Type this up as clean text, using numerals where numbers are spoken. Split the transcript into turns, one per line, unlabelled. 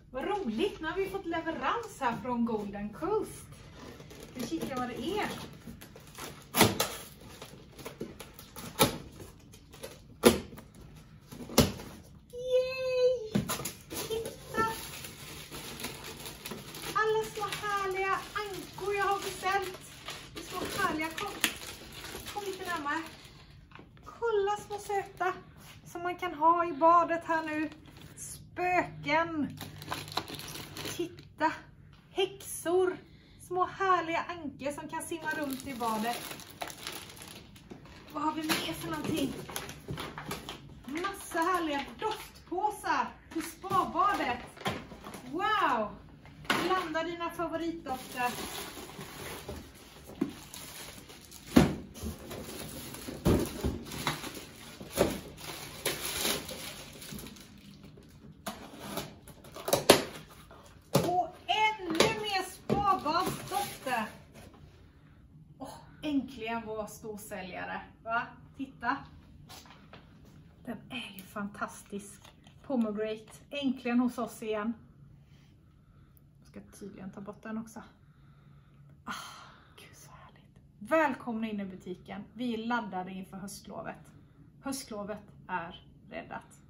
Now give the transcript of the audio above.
Vad roligt, nu har vi fått leverans här från Golden Coast. Vi kikar vad det är. Yay! Titta! Alla små härliga ankor jag har beställt. Det är så härliga. Kom lite närmare. Kolla små söta som man kan ha i badet här nu. Spöken. Titta. Häxor. Små härliga ankor som kan simma runt i badet. Vad har vi mer för någonting? Massa härliga doftpåsar till spabadet. Wow! Blanda dina favoritdofter. Äntligen vår storsäljare, va? Titta. Den är ju fantastisk. Pomegranate. Äntligen hos oss igen. Jag ska tydligen ta bort den också. Gud så härligt. Välkomna in i butiken. Vi är laddade inför höstlovet. Höstlovet är räddat.